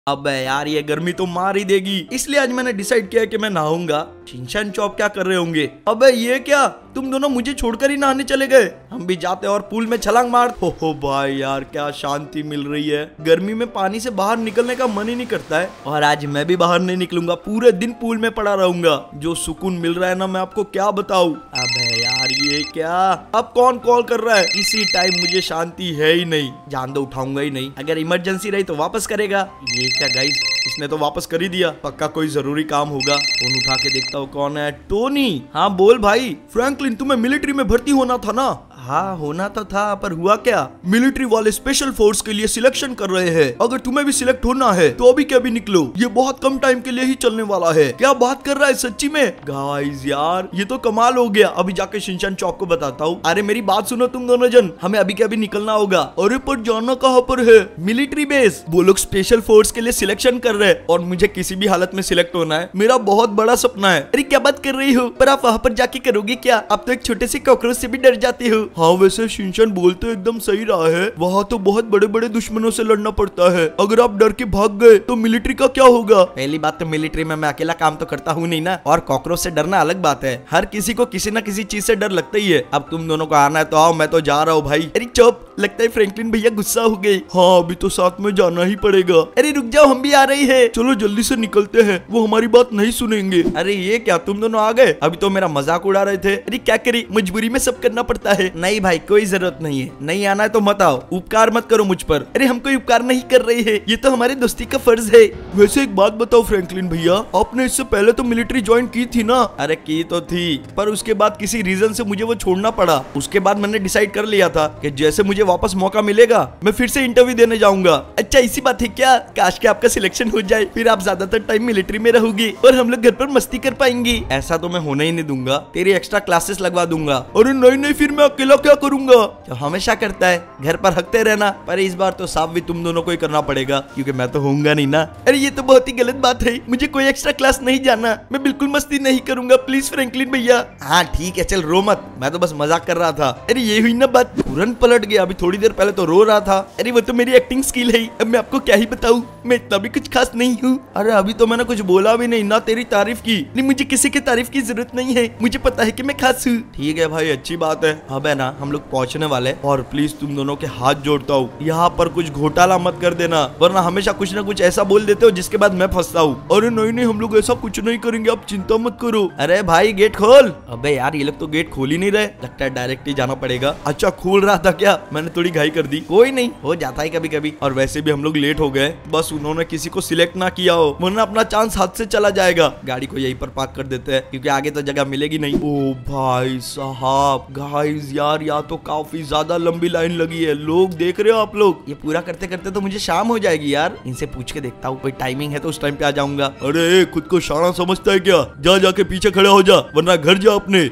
अबे यार ये गर्मी तो मार ही देगी, इसलिए आज मैंने डिसाइड किया कि मैं नहाऊंगा। शिनचैन चॉप क्या कर रहे होंगे? अबे ये क्या, तुम दोनों मुझे छोड़कर ही नहाने चले गए? हम भी जाते और पूल में छलांग मार। हो भाई यार क्या शांति मिल रही है। गर्मी में पानी से बाहर निकलने का मन ही नहीं करता है, और आज मैं भी बाहर नहीं निकलूंगा, पूरे दिन पूल में पड़ा रहूंगा। जो सुकून मिल रहा है ना, मैं आपको क्या बताऊं। अबे यार ये क्या, अब कौन कॉल कर रहा है? इसी टाइम मुझे शांति है ही नहीं, जान दो उठाऊंगा ही नहीं। अगर इमरजेंसी रही तो वापस करेगा। ये क्या गाइस, इसने तो वापस कर ही दिया, पक्का कोई जरूरी काम होगा। फोन उठा के देखता हूँ कौन है। टोनी, हाँ बोल भाई। फ्रैंकलिन तुम्हें मिलिट्री में भर्ती होना था ना? हाँ होना तो था, पर हुआ क्या? मिलिट्री वाले स्पेशल फोर्स के लिए सिलेक्शन कर रहे हैं। अगर तुम्हें भी सिलेक्ट होना है तो अभी के अभी निकलो, ये बहुत कम टाइम के लिए ही चलने वाला है। क्या बात कर रहा है सच्ची में? गाइस यार ये तो कमाल हो गया। अभी जाके शिनचैन चॉप को बताता हूँ। अरे मेरी बात सुनो तुम दोनों जन, हमें अभी के अभी निकलना होगा। अरे पर जाना कहाँ पर है? Military base. वो लोग स्पेशल फोर्स के लिए सिलेक्शन कर रहे हैं और मुझे किसी भी हालत में सिलेक्ट होना है। मेरा बहुत बड़ा सपना है। अरे क्या बात कर रही हो? पर आप वहाँ पर जाके करोगे क्या? आप तो एक छोटे से कॉकरोच से भी डर जाते हो। हाँ वैसे शिनचैन बोलते एकदम सही रहा है, वहाँ तो बहुत बड़े बड़े दुश्मनों से लड़ना पड़ता है। अगर आप डर के भाग गए तो मिलिट्री का क्या होगा? पहली बात तो मिलिट्री में मैं अकेला काम तो करता हूँ नहीं ना, और कॉकरोच से डरना अलग बात है। हर किसी को किसी न किसी चीज से डर लगता ही है। अब तुम दोनों को आना है तो आओ, मैं तो जा रहा हूँ भाई। अरे चुप, लगता है फ्रैंकलिन भैया गुस्सा हो गए। हाँ अभी तो साथ में जाना ही पड़ेगा। अरे रुक जाओ, हम भी आ रही है। चलो जल्दी से निकलते हैं, वो हमारी बात नहीं सुनेंगे। अरे ये क्या, तुम दोनों आ गए? अभी तो मेरा मजाक उड़ा रहे थे। अरे क्या करी, मजबूरी में सब करना पड़ता है। नहीं भाई कोई जरूरत नहीं है, नहीं आना है तो मत आओ, उपकार मत करो मुझ पर। अरे हम कोई उपकार नहीं कर रहे हैं, ये तो हमारी दोस्ती का फर्ज है। वैसे एक बात बताओ फ्रैंकलिन भैया, आपने इससे पहले तो मिलिट्री ज्वाइन की थी ना? अरे की तो थी, पर उसके बाद किसी रीजन से मुझे वो छोड़ना पड़ा। उसके बाद मैंने डिसाइड कर लिया था कि जैसे मुझे वापस मौका मिलेगा मैं फिर से इंटरव्यू देने जाऊंगा। अच्छा इसी बात है क्या? काश के आपका सिलेक्शन हो जाए, फिर आप ज्यादातर टाइम मिलिट्री में रहोगे और हम लोग घर पर मस्ती कर पाएंगे। ऐसा तो मैं होने ही नहीं दूंगा, तेरी एक्स्ट्रा क्लासेस लगवा दूंगा। अरे नहीं नहीं, फिर मैं अकेला क्या करूंगा? तो हमेशा करता है, घर पर हकते रहना। पर इस बार तो साफ भी तुम दोनों को ही करना पड़ेगा, क्योंकि मैं तो होऊंगा नहीं ना। अरे ये तो बहुत ही गलत बात है, मुझे कोई एक्स्ट्रा क्लास नहीं जाना, मैं बिल्कुल मस्ती नहीं करूंगा, प्लीज फ्रैंकलिन भैया। हाँ ठीक है चल रो मत, मैं तो बस मजाक कर रहा था। अरे ये हुई ना बात, तुरंत पलट गया। अभी थोड़ी देर पहले तो रो रहा था। अरे वो तो मेरी एक्टिंग स्किल है, अब मैं आपको क्या ही बताऊं, मैं इतना भी कुछ खास नहीं हूँ। अरे अभी तो मैंने कुछ बोला भी नहीं ना, तेरी तारीफ की। नहीं मुझे किसी की तारीफ की जरूरत नहीं है, मुझे पता है कि मैं खास हूँ। ठीक है भाई अच्छी बात है। अब है ना हम लोग पहुँचने वाले, और प्लीज तुम दोनों के हाथ जोड़ता हूँ, यहाँ पर कुछ घोटाला मत कर देना, वरना हमेशा कुछ ना कुछ ऐसा बोल देते हो जिसके बाद मैं फंसता हूँ। अरे नहीं नहीं, हम लोग ऐसा कुछ नहीं करेंगे, आप चिंता मत करो। अरे भाई गेट खोल। अबे यार ये लोग तो गेट खोल ही नहीं रहे, लगता है डायरेक्ट ही जाना पड़ेगा। अच्छा खोल रहा था क्या, मैंने थोड़ी घाई कर दी। कोई नहीं, हो जाता है कभी कभी। और वैसे भी हम लोग लेट हो गए, बस उन्होंने किसी को सिलेक्ट ना किया हो, वरना अपना चांस हाथ से चला जाएगा। गाड़ी को यहीं पर पार्क कर देते हैं, क्योंकि आगे तो जगह मिलेगी नहीं। ओ भाई साहब, गाइस यार यहाँ तो काफी ज्यादा लंबी लाइन लगी है, लोग देख रहे हो आप लोग? ये पूरा करते करते तो मुझे शाम हो जाएगी यार। इनसे पूछ के देखता हूँ कोई टाइमिंग है तो उस टाइम पे आ जाऊंगा। अरे खुद को शाना समझता है क्या? जा जाके पीछे खड़ा हो जा, वरना घर जा अपने।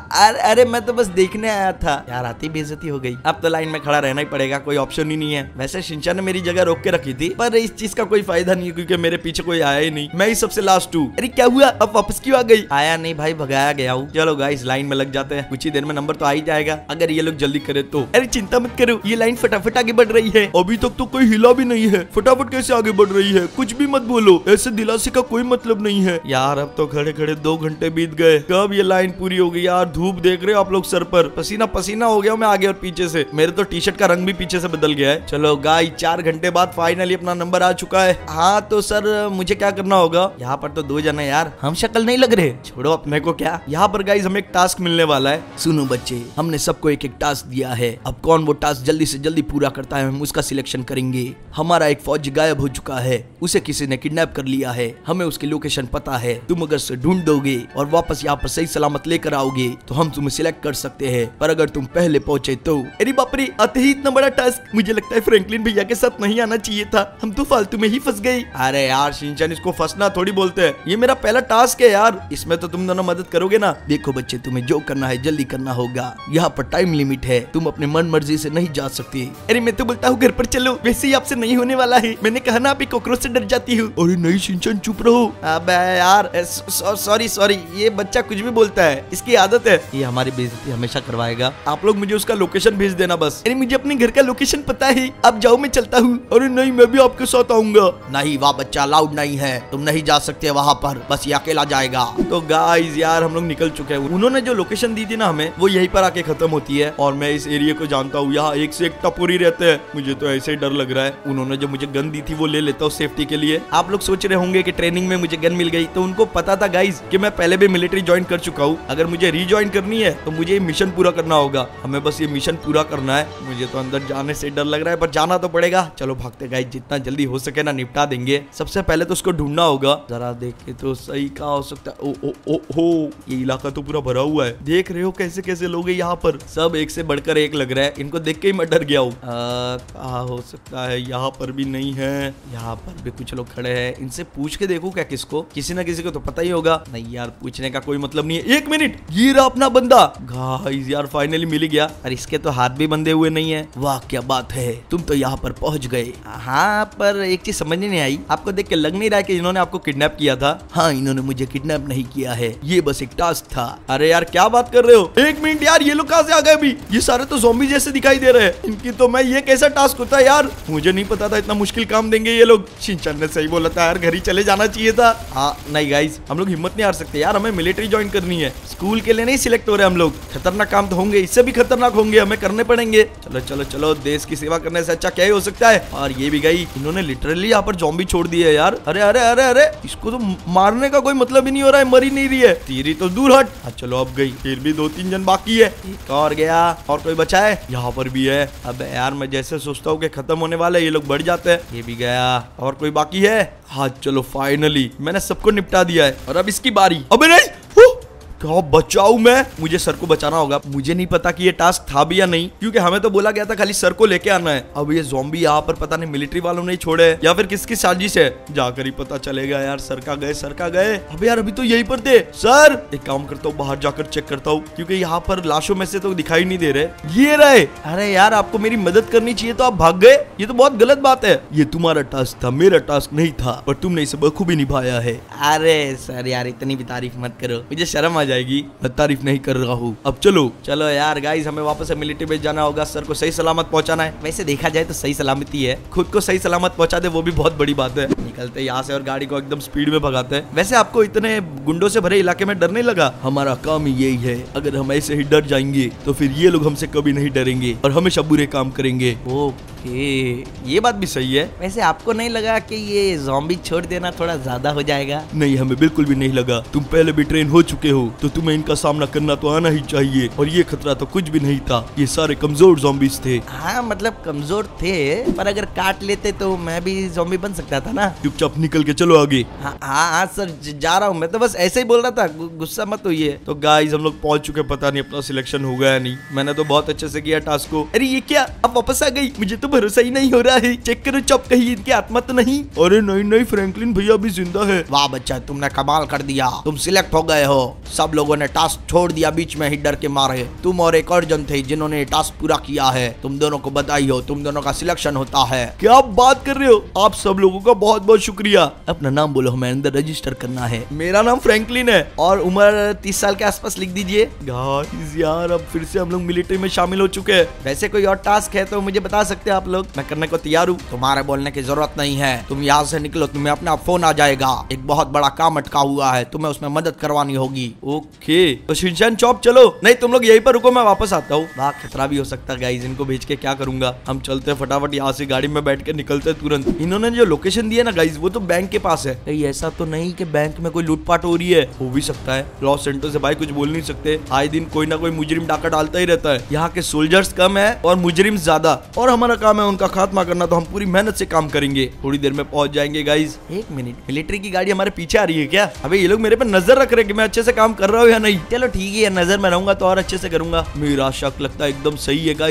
अरे मैं तो बस देखने आया था यार, आती बेइज्जती हो गई। अब तो लाइन में खड़ा रहना ही पड़ेगा, कोई ऑप्शन ही नहीं है। वैसे शिनचैन ने मेरी जगह रोक के रखी थी, पर इस चीज का कोई फायदा नहीं है, क्योंकि मेरे पीछे कोई आया ही नहीं, मैं ही सबसे लास्ट हूँ। अरे क्या हुआ, अब वापस क्यों आ गई? आया नहीं भाई, भगाया गया हूँ। चलो गाइस लाइन में लग जाते हैं, कुछ ही देर में नंबर तो आ ही जाएगा, अगर ये लोग जल्दी करे तो। अरे चिंता मत करो, ये लाइन फटाफट आगे बढ़ रही है। अभी तक तो कोई हिला भी नहीं है, फटाफट कैसे आगे बढ़ रही है? कुछ भी मत बोलो, ऐसे दिलासे का कोई मतलब नहीं है यार। अब तो खड़े खड़े 2 घंटे बीत गए, कब ये लाइन पूरी होगी यार? धूप देख रहे हो आप लोग सर पर, पसीना पसीना हो गया मैं आगे और पीछे से, मेरे तो टी शर्ट का रंग भी पीछे से बदल गया है। चलो गाइस 4 घंटे बाद फाइनली अपना नंबर आ चुका है। हाँ तो सर मुझे क्या करना होगा? यहाँ पर तो 2 जने यार, हम शक्ल नहीं लग रहे, छोड़ो अपने को क्या। यहाँ पर गाइस हमें एक टास्क मिलने वाला है। सुनो बच्चे, हमने सबको एक एक टास्क दिया है, अब कौन वो टास्क जल्दी से जल्दी पूरा करता है हम उसका सिलेक्शन करेंगे। हमारा एक फौजी गायब हो चुका है, उसे किसी ने किडनैप कर लिया है, हमें उसकी लोकेशन पता है। तुम अगर उसे ढूंढ दोगे और वापस यहाँ पर सही सलामत लेकर आओगे तो हम तुम्हें सिलेक्ट कर सकते हैं, पर अगर तुम पहले पहुंचे तो। अरे बाप रे, आते ही इतना बड़ा टास्क, मुझे लगता है फ्रैंकलिन भैया के साथ नहीं आना चाहिए था, हम तो फालतू में ही फंस गए। अरे यार शिनचैन, इसको फंसना थोड़ी बोलते हैं, ये मेरा पहला टास्क है यार, इसमें तो तुम दोनों मदद करोगे ना। देखो बच्चे, तुम्हें जो करना है जल्दी करना होगा, यहाँ पर टाइम लिमिट है, तुम अपने मन मर्जी से नहीं जा सकती। अरे मैं तो बोलता हूँ घर पर चलो, वैसे ही आपसे नहीं होने वाला है। मैंने कहा ना आप कॉकरोच से डर जाती हूँ। अरे नहीं शिनचैन चुप रहो। अबे यार सॉरी, ये बच्चा कुछ भी बोलता है, इसकी आदत है, ये हमारी बेइज्जती हमेशा करवाएगा। आप लोग मुझे उसका लोकेशन भेज देना बस। अरे मुझे अपने घर का लोकेशन पता है, आप जाओ मैं चलता हूँ। अरे नहीं मैं भी आपके साथ आऊंगा। नहीं वहाँ बच्चा अलाउड नहीं है, तुम नहीं जा सकते वहाँ पर, बस ये अकेला जाएगा। तो गाइस यार हम लोग निकल चुके हैं। उन्होंने जो लोकेशन दी थी ना हमें, वो यहीं पर आके खत्म होती है और मैं इस एरिया को जानता हूँ। यहाँ एक से एक टपोरी रहते हैं, मुझे तो ऐसे ही डर लग रहा है। उन्होंने जो मुझे गन दी थी वो ले लेता हूँ सेफ्टी के लिए। आप लोग सोच रहे होंगे कि ट्रेनिंग में मुझे गन मिल गई, तो उनको पता था गाइस कि मैं पहले भी मिलिट्री ज्वाइन कर चुका हूँ। अगर मुझे रीज्वाइन करनी है तो मुझे ये मिशन पूरा करना होगा। हमें बस ये मिशन पूरा करना है। मुझे तो अंदर जाने से डर लग रहा है, पर जाना तो पड़ेगा। चलो भागते गाइस, जितना जल्दी हो सके ना निपटा देंगे। सबसे पहले तो उसको ढूंढना होगा। जरा देखे तो सही कहाँ हो सकता है। ओ ओ ओ हो, ये इलाका तो पूरा भरा हुआ है। देख रहे हो कैसे कैसे लोग हैं यहाँ पर, सब एक से बढ़कर एक लग रहा है। इनको देख के ही मैं डर गया हूँ। कहाँ हो सकता है, यहाँ पर भी नहीं है, यहाँ पर भी कुछ लोग खड़े हैं। इनसे पूछ के देखो क्या, किसको, किसी ना किसी को तो पता ही होगा। नहीं यार पूछने का कोई मतलब नहीं है। एक मिनट, ये रहा अपना बंदा। गाइस यार फाइनली मिल गया। और इसके तो हाथ भी बंधे हुए नहीं है। वाह क्या बात है, तुम तो यहाँ पर पहुंच गए। हाँ पर एक चीज समझ नहीं आई, आपको देख के लग नहीं रहा है कि इन्होंने आपको किडनैप किया था। हाँ इन्होंने मुझे किडनैप नहीं किया है, ये बस एक टास्क था। अरे यार क्या बात कर रहे हो, एक मिनट यार, ये लोग कहाँ से आ गए अभी? ये सारे तो ज़ॉम्बी जैसे दिखाई दे रहे हैं। इनकी तो मैं, ये कैसा टास्क होता है यार, मुझे नहीं पता था इतना मुश्किल काम देंगे ये लोग। शिनचैन ने सही बोला था यार, घर ही चले जाना चाहिए था। हाँ नहीं गाइस, हम लोग हिम्मत नहीं हार सकते यार, हमें मिलिट्री ज्वाइन करनी है। स्कूल के लिए नहीं सिलेक्ट हो रहे हम लोग। खतरनाक काम तो होंगे, इससे भी खतरनाक होंगे, हमें करने पड़ेंगे। चलो चलो चलो, देश की सेवा करने से अच्छा क्या ही हो सकता है। और ये भी गई, इन्होंने लिटरली यहाँ पर ज़ॉम्बी छोड़ दिए है यार। अरे अरे अरे अरे, इसको तो मारने का कोई मतलब ही नहीं हो रहा है, मर ही नहीं रही है। तीरी तो दूर हट। चलो अब गई, फिर भी 2-3 जन बाकी है। एक और गया, और कोई बचा है? यहाँ पर भी है। अब यार मैं जैसे सोचता हूँ कि खत्म होने वाला है, ये लोग बढ़ जाते हैं। ये भी गया, और कोई बाकी है? हाँ चलो फाइनली मैंने सबको निपटा दिया है, और अब इसकी बारी। अबे नहीं, क्या बचाऊं मैं? मुझे सर को बचाना होगा। मुझे नहीं पता कि ये टास्क था भी या नहीं, क्योंकि हमें तो बोला गया था खाली सर को लेके आना है। अब ये ज़ॉम्बी यहाँ पर पता नहीं मिलिट्री वालों ने छोड़े या फिर किसकी साजिश है, जाकर ही पता चलेगा यार। सर का गए, सर का गए। अब यार अभी तो यहीं पर थे। सर एक काम करता हूँ, बाहर जाकर चेक करता हूँ, क्योंकि यहाँ पर लाशों में से तो दिखाई नहीं दे रहे। ये रहे। अरे यार आपको मेरी मदद करनी चाहिए तो आप भाग गए, ये तो बहुत गलत बात है। ये तुम्हारा टास्क था, मेरा टास्क नहीं था, पर तुमने इसे बखूबी निभाया है। अरे सर यार इतनी भी तारीफ मत करो, मुझे शर्म आ जाएगी। नहीं कर रहा हूँ। अब चलो चलो यार गाइस, हमें वापस से मिलिट्री बेस जाना होगा। सर को सही सलामत पहुंचाना है। वैसे देखा जाए तो सही सलामती है, खुद को सही सलामत पहुंचा दे वो भी बहुत बड़ी बात है। निकलते यहाँ से और गाड़ी को एकदम स्पीड में भगाते हैं। वैसे आपको इतने गुंडों से भरे इलाके में डर नहीं लगा? हमारा काम ही यही है, अगर हम ऐसे ही डर जाएंगे तो फिर ये लोग हमसे कभी नहीं डरेंगे और हमेशा बुरे काम करेंगे। ओके ये बात भी सही है। वैसे आपको नहीं लगा कि ये ज़ॉम्बी छोड़ देना थोड़ा ज्यादा हो जाएगा? नहीं हमें बिल्कुल भी नहीं लगा। तुम पहले भी ट्रेन हो चुके हो, तो तुम्हें इनका सामना करना तो आना ही चाहिए। और ये खतरा तो कुछ भी नहीं था, ये सारे कमजोर ज़ॉम्बीज थे। हाँ मतलब कमजोर थे, पर अगर काट लेते तो मैं भी ज़ॉम्बी बन सकता था ना। चुपचाप निकल के चलो आगे। हाँ सर जा रहा हूँ, मैं तो बस ऐसे ही बोल रहा था, गुस्सा मत होइए। तो गाइस हम लोग पहुंच चुके, पता नहीं अपना सिलेक्शन हो गया नहीं। मैंने तो बहुत अच्छे से किया टास्क को। अरे ये क्या, अब वापस आ गई? मुझे तो भरोसा ही नहीं हो रहा है। चेक करो चौप, कहीं इनकी आत्मा तो नहीं? अरे नहीं नहीं, फ्रैंकलिन भैया भी जिंदा है। वाह बच्चा तुमने कमाल कर दिया, तुम सिलेक्ट हो गए हो। सब लोगों ने टास्क छोड़ दिया बीच में ही डर के मारे। तुम और एक और जन थे जिन्होंने टास्क पूरा किया है। तुम दोनों को बधाई हो, तुम दोनों का सिलेक्शन होता है। क्या आप बात कर रहे हो? आप सब लोगों का बहुत बहुत शुक्रिया। अपना नाम बोलो, हमें अंदर रजिस्टर करना है। मेरा नाम फ्रैंकलिन है और उम्र 30 साल के आसपास लिख दीजिए। गाइस यार अब फिर से हम लोग मिलिट्री में शामिल हो चुके हैं। वैसे कोई और टास्क है तो मुझे बता सकते हैं आप लोग, मैं करने को तैयार हूँ। तुम्हारे बोलने की जरूरत नहीं है, तुम यहाँ से निकलो, तुम्हें अपना फोन आ जाएगा। एक बहुत बड़ा काम अटका हुआ है, तुम्हें उसमें मदद करवानी होगी। ओके तो शिनचैन चौप चलो। नहीं तुम लोग यहीं पर रुको, मैं वापस आता हूँ। वाह खतरा भी हो सकता है गाइस, इनको भेज के क्या करूंगा। हम चलते फटाफट यहाँ से, गाड़ी में बैठ के निकलते तुरंत। इन्होंने जो लोकेशन दी है ना गाइस, वो तो बैंक के पास है। कहीं ऐसा तो नहीं कि बैंक में कोई लूटपाट हो रही है? हो भी सकता है, लॉस सेंटर से भाई कुछ बोल नहीं सकते। आए दिन कोई ना कोई मुजरिम डाका डालता ही रहता है। यहाँ के सोल्जर्स कम है और मुजरिम ज्यादा, और हमारा काम है उनका खात्मा करना, तो हम पूरी मेहनत से काम करेंगे। थोड़ी देर में पहुंच जाएंगे गाइस। एक मिनट, मिलिट्री की गाड़ी हमारे पीछे आ रही है क्या? अबे ये लोग मेरे पे नजर रख रहे हैं कि मैं अच्छे से काम कर रहा हूँ या नहीं। चलो ठीक है, नजर में रहूंगा तो और अच्छे से करूंगा। मेरा शक लगता है एकदम सही है गाइस।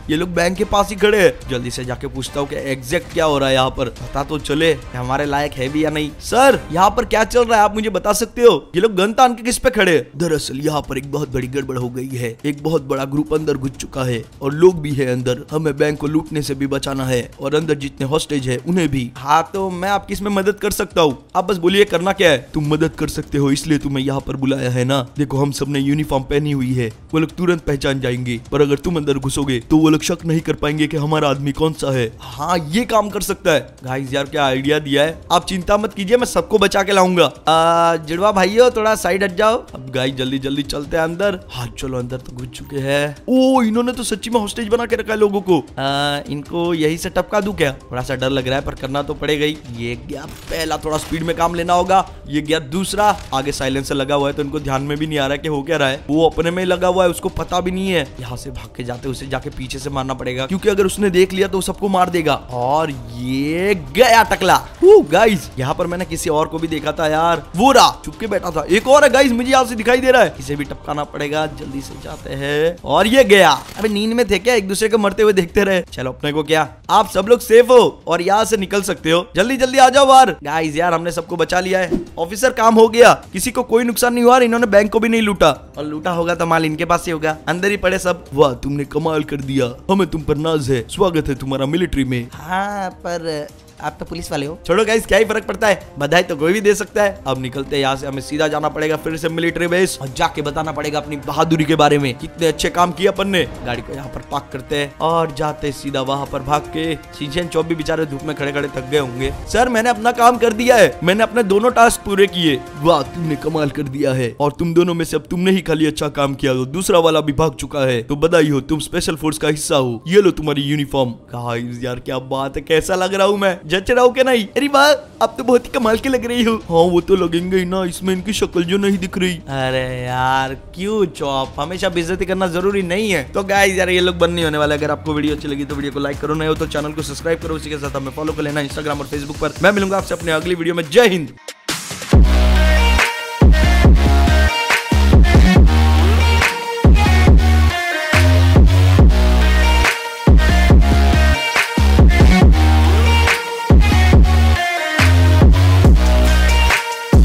ये लोग बैंक के पास ही खड़े हैं। जल्दी से जाके पूछता हूँ कि एग्जैक्ट क्या हो रहा है यहाँ पर, पता तो चले हमारे लायक है भी या नहीं। सर यहाँ पर क्या चल रहा है, आप मुझे बता सकते हो? ये लोग गन तान के किस पे खड़े? दरअसल यहाँ पर एक बहुत बड़ी गड़बड़ हो गई है, एक बहुत बड़ा ग्रुप अंदर घुस चुका है और लोग भी है अंदर। हमें बैंक को लूटने से भी बचाना है और अंदर जितने हॉस्टेज है उन्हें भी। हाँ तो मैं आपकी इसमें मदद कर सकता हूँ, आप बस बोलिए करना क्या है। तुम मदद कर सकते हो इसलिए तुम्हें यहाँ पर बुलाया है ना। देखो हम सबने यूनिफॉर्म पहनी हुई है, वो लोग तुरंत पहचान जाएंगे, पर अगर तुम अंदर घुसोगे तो वो लोग शक नहीं कर पाएंगे कि हमारा आदमी कौन सा है। हाँ ये काम कर सकता है। गाइस यार क्या आइडिया दिया है, आप चिंता मत कीजिए, मैं सबको बचा के लाऊंगा। जुड़वा भाइयों थोड़ा साइड हट जाओ। अब गाइस जल्दी जल्दी चलते हैं अंदर। हाँ चलो अंदर तो घुस चुके हैं। ओ इन्होंने तो सच्ची में हॉस्टेज बना के रखा है लोगों को। इनको यही से टपका दूं क्या? थोड़ा सा डर लग रहा है पर करना तो पड़ेगा ही। ये गया पहला, थोड़ा स्पीड में काम लेना होगा। ये गया दूसरा, आगे साइलेंसर लगा हुआ है तो इनको ध्यान में भी नहीं आ रहा है कि हो क्या रहा है। वो अपने में लगा हुआ है, उसको पता भी नहीं है। यहाँ से भाग के जाते उसे जाके पीछे से मारना पड़ेगा, क्योंकि अगर उसने देख लिया तो सबको मार देगा। और ये गया टकला। गाइस यहाँ पर मैंने किसी और को भी देखा था यार, वो रहा चुप के बैठा था। एक और है गाइस, मुझे यहाँ से दिखाई दे रहा है, इसे भी टपकाना पड़ेगा। जल्दी से जाते हैं। और ये गया। अबे नींद में थे क्या, एक दूसरे को मरते हुए देखते रहे। चलो अपने को क्या, आप सब लोग सेफ हो और यहाँ से निकल सकते हो। जल्दी जल्दी आ जाओ बाहर। गाइस यार हमने सबको बचा लिया है। ऑफिसर काम हो गया, किसी को कोई नुकसान नहीं हुआ। इन्होंने बैंक को भी नहीं लूटा, और लूटा होगा तो माल इनके पास ही होगा, अंदर ही पड़े सब। वाह तुमने कमाल कर दिया, हमें तुम पर नाज है, स्वागत है तुम्हारा मिलिट्री में। हाँ पर आप तो पुलिस वाले हो। छोड़ो गाइस क्या ही फर्क पड़ता है, बधाई तो कोई भी दे सकता है। अब निकलते हैं यहाँ से, हमें सीधा जाना पड़ेगा फिर से मिलिट्री बेस और जाके बताना पड़ेगा अपनी बहादुरी के बारे में, कितने अच्छे काम किए अपन ने। गाड़ी को यहाँ पर पार्क करते हैं और जाते सीधा वहाँ पर भाग के। शिनचैन चौब भी बेचारे धूप में खड़े खड़े थक गए होंगे। सर मैंने अपना काम कर दिया है, मैंने अपने दोनों टास्क पूरे किए। वाह तुमने कमाल कर दिया है, और तुम दोनों में से अब तुमने ही खाली अच्छा काम किया, तो दूसरा वाला भी भाग चुका है, तो बधाई हो, तुम स्पेशल फोर्स का हिस्सा हो। ये लो तुम्हारी यूनिफॉर्म। गाइस यार क्या बात है, कैसा लग रहा हूँ मैं, जच रहा हूँ क्या नहीं? अरे वाह अब तो बहुत ही कमाल के लग रही हो। हाँ वो तो लगेंगे ही ना, इसमें इनकी शक्ल जो नहीं दिख रही। अरे यार क्यों चौप, हमेशा बेइज्जती करना जरूरी नहीं है। तो गाइस यार ये लोग बन नहीं होने वाले। अगर आपको वीडियो अच्छी लगी तो वीडियो को लाइक करो, नए हो तो चैनल को सब्सक्राइब करो, उसी के साथ हमें फॉलो कर लेना इंस्टाग्राम और फेसबुक पर। मैं मिलूंगा आपसे अपने अगली वीडियो में। जय हिंद।